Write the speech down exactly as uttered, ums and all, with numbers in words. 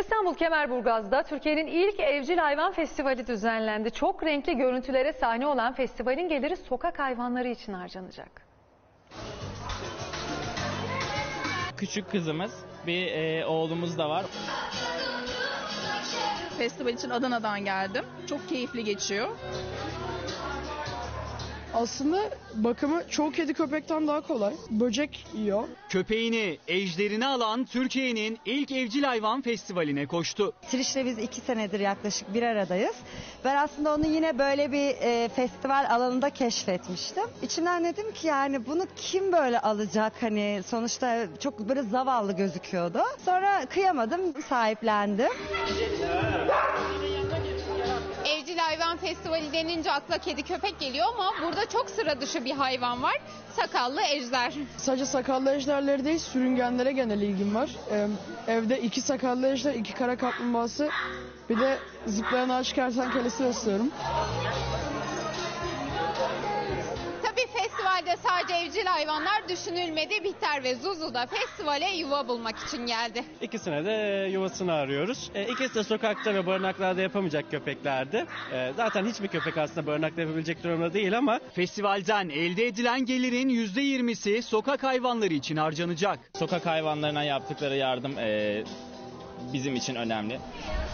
İstanbul Kemerburgaz'da Türkiye'nin ilk evcil hayvan festivali düzenlendi. Çok renkli görüntülere sahne olan festivalin geliri sokak hayvanları için harcanacak. Küçük kızımız, bir e, oğlumuz da var. Festival için Adana'dan geldim. Çok keyifli geçiyor. Aslında bakımı çoğu kedi köpekten daha kolay. Böcek yiyor. Köpeğini, ejderini alan Türkiye'nin ilk evcil hayvan festivaline koştu. Triş'le biz iki senedir yaklaşık bir aradayız. Ben aslında onu yine böyle bir e, festival alanında keşfetmiştim. İçimden dedim ki yani bunu kim böyle alacak, hani sonuçta çok böyle zavallı gözüküyordu. Sonra kıyamadım, sahiplendim. Evcil hayvan festivali denince akla kedi köpek geliyor ama burada çok sıra dışı bir hayvan var. Sakallı ejder. Sadece sakallı ejderleri değil, sürüngenlere genel ilgim var. Ee, evde iki sakallı ejder, iki kara kaplumbağası, bir de zıplayan ağaç kertenkelesi besliyorum. Tabii festivalde sadece evcil hayvanlar düşünülmedi. Bihter ve Zuzu da festivale yuva bulmak için geldi. İkisine de yuvasını arıyoruz. E, ikisi de sokakta ve barınaklarda yapamayacak köpeklerdi. E, zaten hiçbir köpek aslında barınakta yapabilecek durumda değil ama... Festivalden elde edilen gelirin yüzde yirmisi sokak hayvanları için harcanacak. Sokak hayvanlarına yaptıkları yardım e, bizim için önemli.